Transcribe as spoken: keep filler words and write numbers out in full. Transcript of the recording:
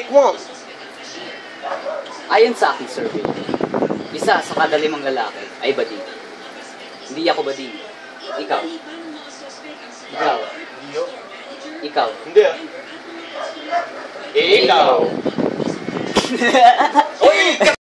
Take one. Ayon sa aking survey, isa sa kada limang lalaki ay bading. Hindi ako bading. Ikaw. Ikaw. Ikaw. Hindi ah. Ikaw. Uy!